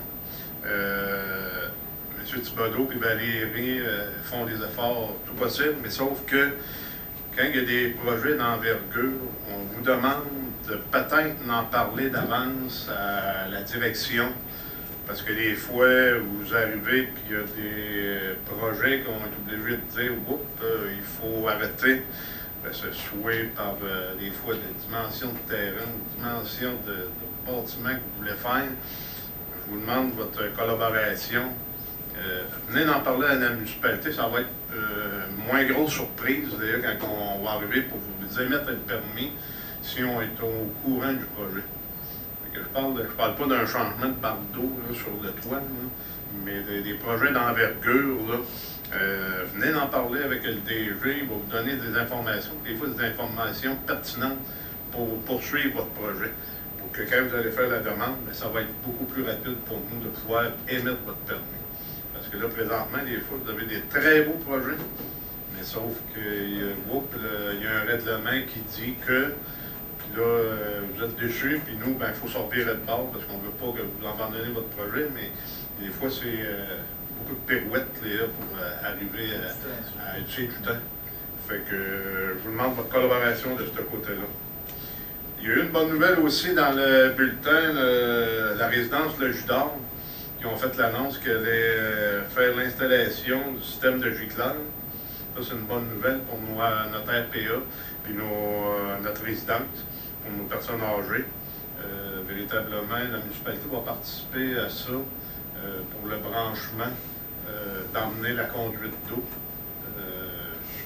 M. Thibodeau et Valérie font des efforts tout possible, mais sauf que quand il y a des projets d'envergure, on vous demande de peut-être en parler d'avance à la direction, parce que des fois, vous arrivez et il y a des projets qu'on est obligé de dire « Oups, il faut arrêter ». Ce soit par des fois des dimensions de terrain, des dimensions de bâtiment que vous voulez faire. Je vous demande votre collaboration. Venez d'en parler à la municipalité, ça va être moins grosse surprise d'ailleurs quand on va arriver pour vous émettre le permis si on est au courant du projet. Je ne parle pas d'un changement de barre d'eau sur le toit, là, mais des projets d'envergure. Venez d'en parler avec le DG, il va vous donner des informations, des fois des informations pertinentes pour poursuivre votre projet. Pour que quand vous allez faire la demande, ça va être beaucoup plus rapide pour nous de pouvoir émettre votre permis. Parce que là, présentement, des fois, vous avez des très beaux projets, mais sauf qu'il y a un règlement qui dit que, puis là, vous êtes déçus, puis nous, il faut sortir de bord parce qu'on ne veut pas que vous abandonniez votre projet, mais des fois, c'est beaucoup de pirouettes là, pour arriver à utiliser du temps. Fait que je vous demande votre collaboration de ce côté-là. Il y a eu une bonne nouvelle aussi dans le bulletin, la résidence Le Judor, qui ont fait l'annonce qu'elle allait faire l'installation du système de giclage. Ça, c'est une bonne nouvelle pour notre RPA puis notre résidence, pour nos personnes âgées. Véritablement, la municipalité va participer à ça pour le branchement, d'emmener la conduite d'eau. Je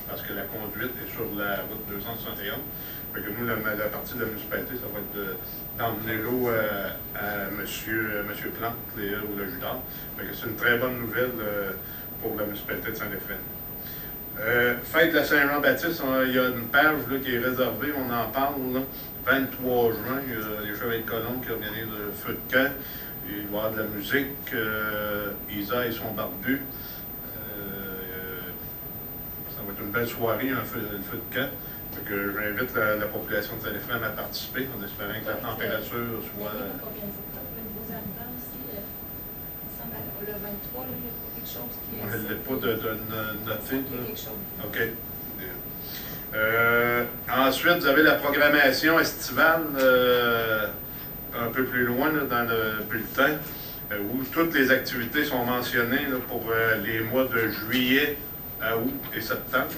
parce que la conduite est sur la route 261. Fait que nous, la partie de la municipalité, ça va être d'emmener l'eau à Monsieur Plante, Léa ou le Judard. Fait que c'est une très bonne nouvelle pour la municipalité de Saint-Ephraim. Fête de la Saint-Jean-Baptiste, il y a une page là, qui est réservée, on en parle, là, 23 juin, il y a les Chevaliers de Colombe qui organisent le feu de camp, il va y avoir de la musique, Isa et son barbu. Ça va être une belle soirée, le feu de camp. Donc, j'invite la population de Saint-Ephraim à participer, en espérant que la température soit...
Le 23, il y a quelque chose qui est...
On ne l'a pas de noter. OK. Ensuite, vous avez la programmation estivale un peu plus loin là, dans le bulletin, où toutes les activités sont mentionnées là, pour les mois de juillet à août et septembre.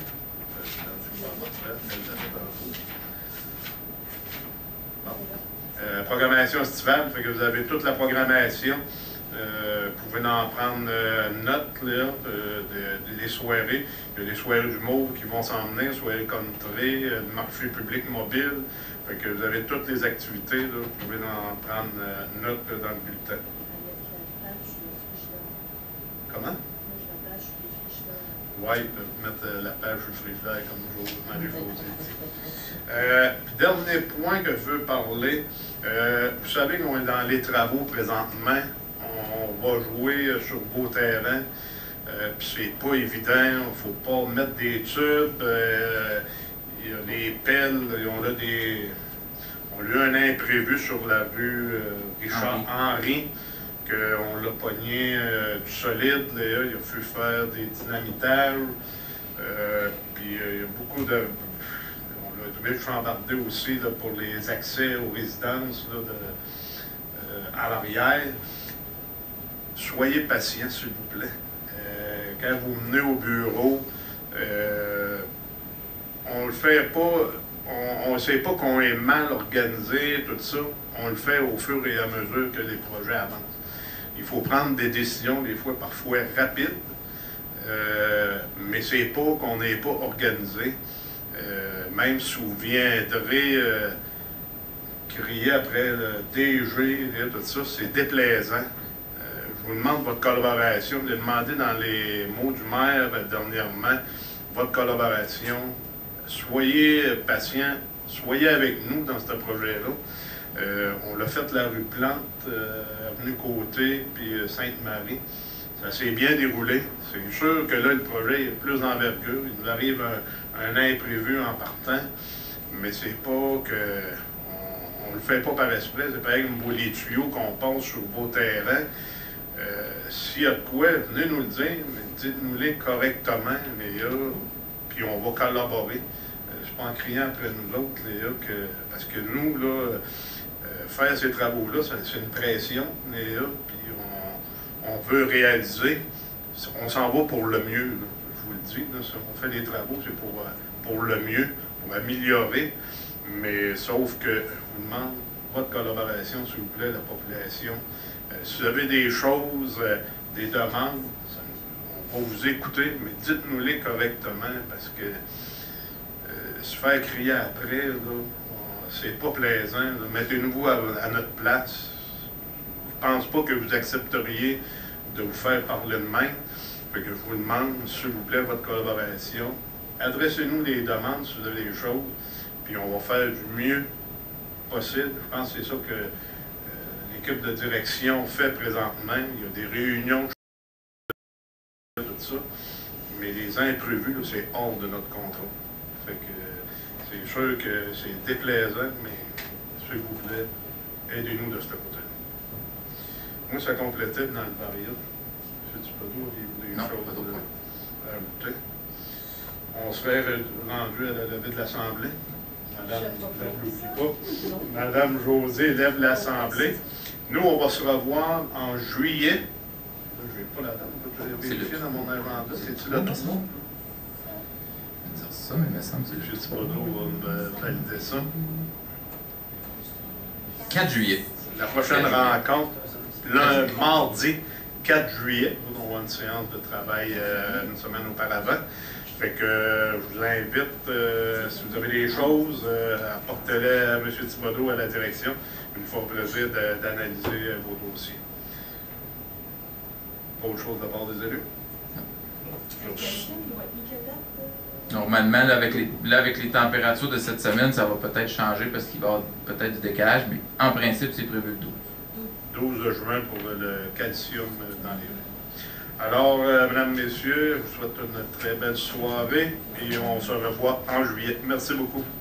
Programmation estivale, fait que vous avez toute la programmation. Vous pouvez en prendre note là, des soirées. Il y a des soirées d'humour qui vont s'en venir, soirées country, marché public mobile. Fait que vous avez toutes les activités, là, vous pouvez en prendre note là, dans le bulletin. Comment? Oui, mettre la page sur le frigidaire comme Marie-Josée dit. Dernier point que je veux parler, vous savez qu'on est dans les travaux présentement. On va jouer sur beau terrain, puis c'est pas évident, il ne faut pas mettre des tubes, il y a des pelles, on a eu un imprévu sur la rue Richard-Henry, qu'on l'a pogné du solide, là, il a fallu faire des dynamitages, puis il y a beaucoup de... On a trouvé le chambardé aussi là, pour les accès aux résidences là, à l'arrière. Soyez patient, s'il vous plaît. Quand vous venez au bureau, on le fait pas, on ne sait pas qu'on est mal organisé, tout ça. On le fait au fur et à mesure que les projets avancent. Il faut prendre des décisions, des fois, parfois rapides, mais c'est pas qu'on n'est pas organisé. Même si vous viendrez crier après le DG, tout ça, c'est déplaisant. Je vous demande votre collaboration. Je l'ai demandé dans les mots du maire dernièrement, votre collaboration. Soyez patients, soyez avec nous dans ce projet-là. On l'a fait la rue Plante, avenue Côté, puis Sainte-Marie. Ça s'est bien déroulé. C'est sûr que là, le projet est plus d'envergure. Il nous arrive un imprévu en partant, mais c'est pas que... On le fait pas par esprit. C'est pareil comme les tuyaux qu'on passe sur vos terrains. S'il y a de quoi, venez nous le dire, mais dites-nous-les correctement, Léa, puis on va collaborer. C'est pas en criant après nous autres, Léa, parce que nous, là, faire ces travaux-là, c'est une pression, Léa, puis on veut réaliser. On s'en va pour le mieux, là, je vous le dis. Là, on fait des travaux, c'est pour le mieux, pour améliorer, mais sauf que je vous demande votre collaboration, s'il vous plaît, la population. Si vous avez des choses, des demandes, on va vous écouter, mais dites-nous-les correctement, parce que se faire crier après, c'est pas plaisant. Mettez-nous à notre place. Je ne pense pas que vous accepteriez de vous faire parler de même. Fait que je vous demande, s'il vous plaît, votre collaboration. Adressez-nous des demandes si vous avez des choses, puis on va faire du mieux possible. Je pense que c'est ça que l'équipe de direction fait présentement. Il y a des réunions, tout ça, mais les imprévus, c'est hors de notre contrôle. Fait que c'est sûr que c'est déplaisant, mais s'il vous plaît, aidez-nous de ce côté-là. Moi, ça complétait dans le pariel. M. Thibodeau, avez-vous des choses à ajouter? On serait rendu à la levée de l'Assemblée. Madame Josée lève l'Assemblée. Nous, on va se revoir en juillet. Je n'ai pas la date, je vais vérifier dans mon agenda. C'est-tu là?
Ça, mais il me semble que
M. Thibodeau va valider ça.
4 juillet.
La prochaine rencontre, le mardi 4 juillet. On va avoir une séance de travail une semaine auparavant. Fait que je vous invite, si vous avez des choses, apportez-les à M. Thibodeau à la direction. Il nous fera plaisir d'analyser vos dossiers. Autre chose de la part des élus?
Normalement, là, avec les températures de cette semaine, ça va peut-être changer parce qu'il va y avoir peut-être du décalage, mais en principe, c'est prévu le 12.
12 juin pour le calcium dans les rues. Alors, mesdames, messieurs, je vous souhaite une très belle soirée et on se revoit en juillet. Merci beaucoup.